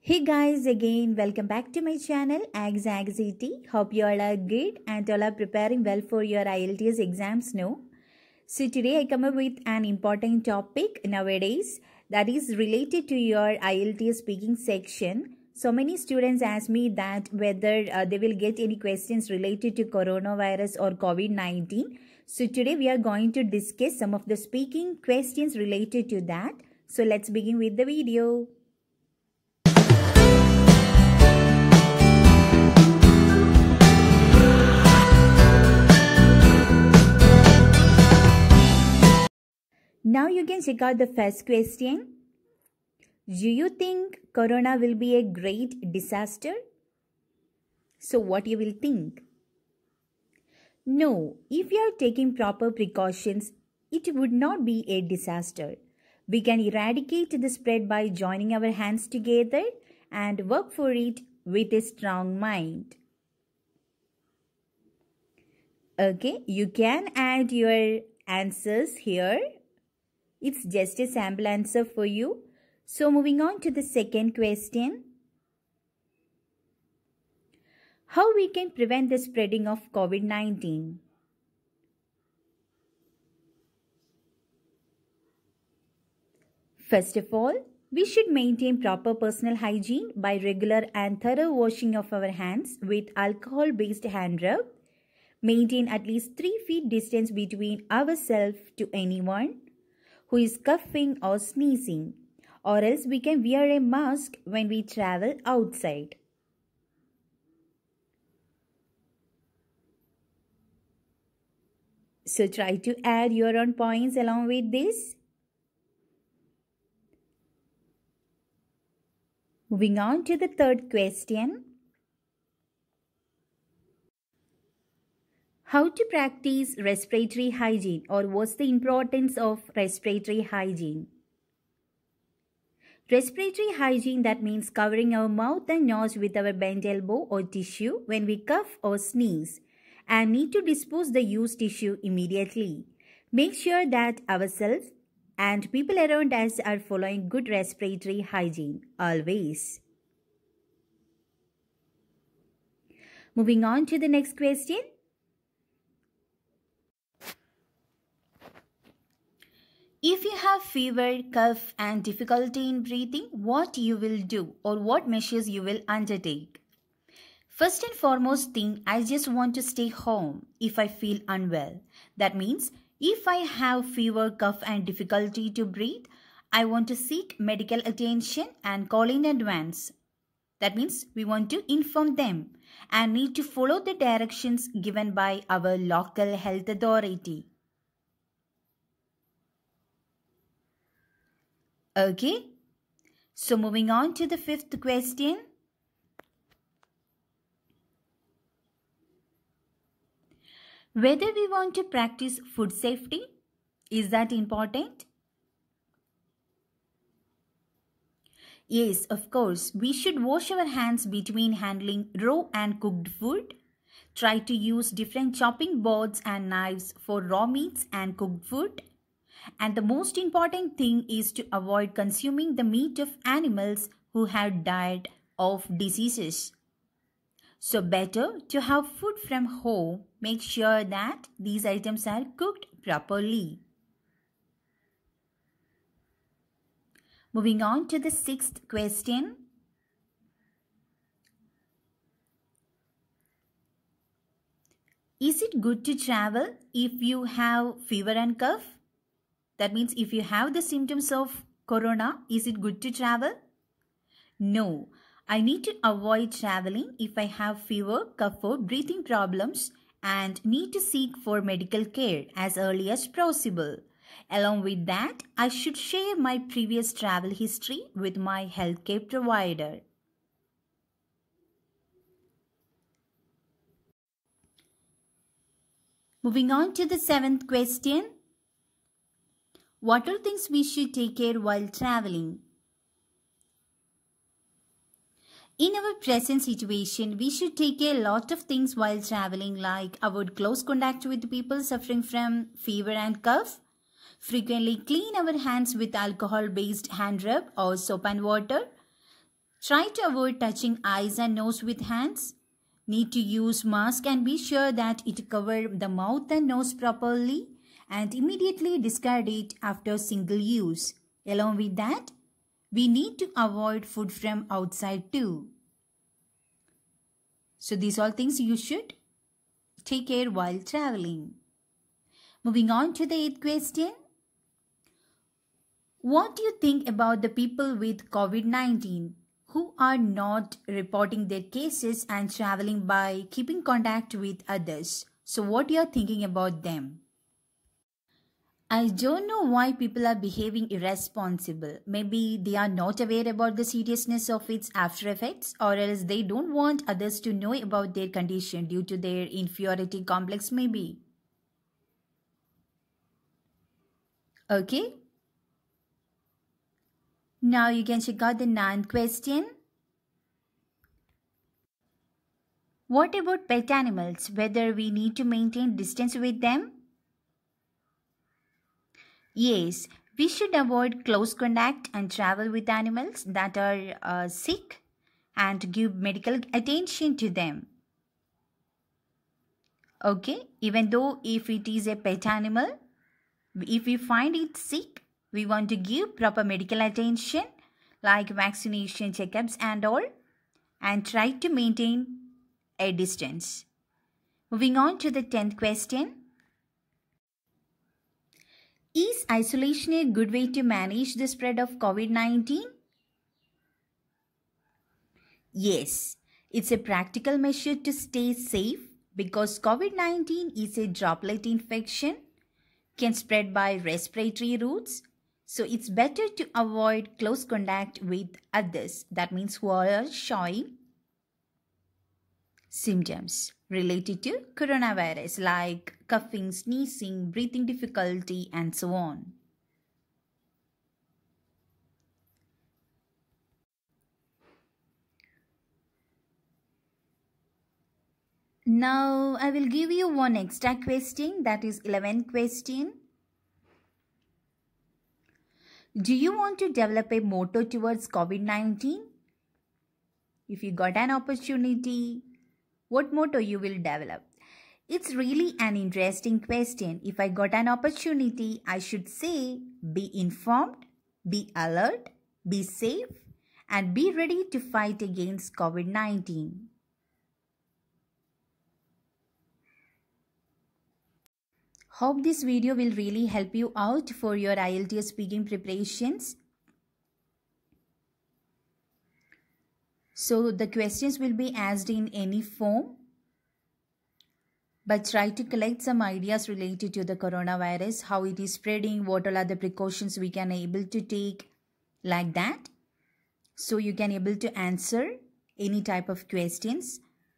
Hey guys, again welcome back to my channel Anxiety. Hope you all are good and all are preparing well for your IELTS exams now. So today I come up with an important topic nowadays that is related to your IELTS speaking section. So many students ask me that whether they will get any questions related to coronavirus or COVID-19. So today we are going to discuss some of the speaking questions related to that. So let's begin with the video. Now you can check out the first question. Do you think Corona will be a great disaster? So what you will think? No, if you are taking proper precautions, it would not be a disaster. We can eradicate the spread by joining our hands together and work for it with a strong mind. Okay, you can add your answers here. It's just a sample answer for you. So moving on to the second question. How we can prevent the spreading of COVID-19? First of all, we should maintain proper personal hygiene by regular and thorough washing of our hands with alcohol-based hand rub. Maintain at least 3 feet distance between ourselves to anyone who is coughing or sneezing, or else we can wear a mask when we travel outside. So try to add your own points along with this. Moving on to the third question. How to practice respiratory hygiene, or what's the importance of respiratory hygiene? Respiratory hygiene, that means covering our mouth and nose with our bent elbow or tissue when we cough or sneeze and need to dispose the used tissue immediately. Make sure that ourselves and people around us are following good respiratory hygiene always. Moving on to the next question. If you have fever, cough and difficulty in breathing, what you will do or what measures you will undertake? First and foremost thing, I just want to stay home if I feel unwell. That means if I have fever, cough and difficulty to breathe, I want to seek medical attention and call in advance. That means we want to inform them and need to follow the directions given by our local health authority. Okay, so moving on to the fifth question. Whether we want to practice food safety, is that important? Yes, of course, we should wash our hands between handling raw and cooked food. Try to use different chopping boards and knives for raw meats and cooked food. And the most important thing is to avoid consuming the meat of animals who have died of diseases. So better to have food from home. Make sure that these items are cooked properly. Moving on to the sixth question. Is it good to travel if you have fever and cough? That means if you have the symptoms of corona, is it good to travel? No, I need to avoid traveling if I have fever, cough or breathing problems and need to seek for medical care as early as possible. Along with that, I should share my previous travel history with my healthcare provider. Moving on to the seventh question. What are things we should take care while traveling? In our present situation, we should take care a lot of things while traveling, like avoid close contact with people suffering from fever and cough. Frequently clean our hands with alcohol-based hand rub or soap and water. Try to avoid touching eyes and nose with hands. Need to use mask and be sure that it cover the mouth and nose properly, and immediately discard it after single use. Along with that, we need to avoid food from outside too. So these all things you should take care while traveling. Moving on to the 8th question. What do you think about the people with COVID-19 who are not reporting their cases and traveling by keeping contact with others? So what you are thinking about them? I don't know why people are behaving irresponsible. Maybe they are not aware about the seriousness of its after effects, or else they don't want others to know about their condition due to their inferiority complex maybe. Okay? Now you can check out the 9th question. What about pet animals? Whether we need to maintain distance with them? Yes, we should avoid close contact and travel with animals that are sick and give medical attention to them. Okay, even though if it is a pet animal, if we find it sick, we want to give proper medical attention like vaccination checkups and all, and try to maintain a distance. Moving on to the 10th question. Is isolation a good way to manage the spread of COVID-19? Yes, it's a practical measure to stay safe because COVID-19 is a droplet infection, can spread by respiratory routes. So it's better to avoid close contact with others. That means who are showing symptoms related to coronavirus like coughing, sneezing, breathing difficulty, and so on. Now I will give you one extra question, that is 11th question. Do you want to develop a motto towards COVID-19? If you got an opportunity, what motto you will develop? It's really an interesting question. If I got an opportunity, I should say be informed, be alert, be safe, and be ready to fight against COVID-19. Hope this video will really help you out for your IELTS speaking preparations. So the questions will be asked in any form, but try to collect some ideas related to the coronavirus, how it is spreading, what all are the precautions we can able to take, like that. So you can able to answer any type of questions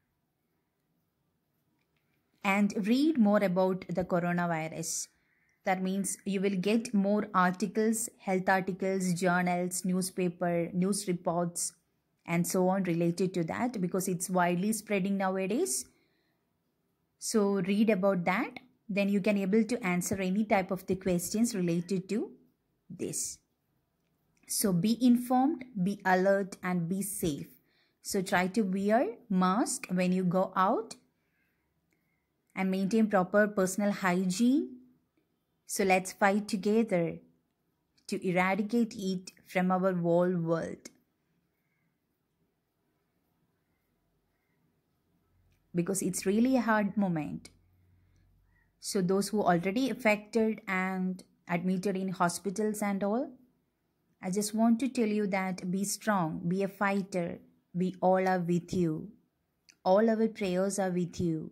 and read more about the coronavirus. That means you will get more articles, health articles, journals, newspaper, news reports, and so on related to that because it's widely spreading nowadays. So read about that. Then you can able to answer any type of the questions related to this. So be informed, be alert, and be safe. So try to wear mask when you go out and maintain proper personal hygiene. So let's fight together to eradicate it from our whole world. Because it's really a hard moment. So those who already affected and admitted in hospitals and all, I just want to tell you that be strong, be a fighter. We all are with you. All our prayers are with you.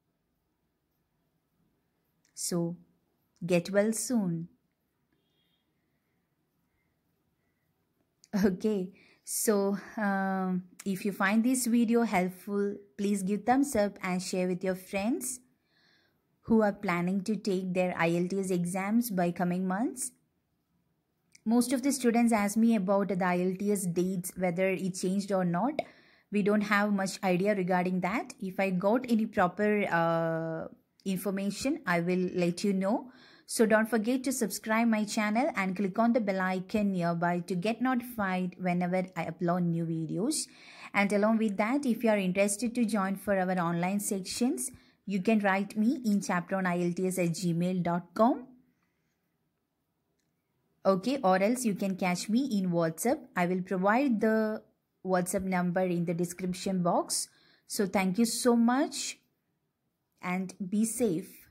So get well soon. Okay, so if you find this video helpful, please give thumbs up and share with your friends who are planning to take their IELTS exams by coming months. Most of the students ask me about the IELTS dates, whether it changed or not. We don't have much idea regarding that. If I got any proper information, I will let you know. So don't forget to subscribe my channel and click on the bell icon nearby to get notified whenever I upload new videos. And along with that, if you are interested to join for our online sections, you can write me in chapteronilts@gmail.com. Okay, or else you can catch me in WhatsApp. I will provide the WhatsApp number in the description box. So thank you so much and be safe.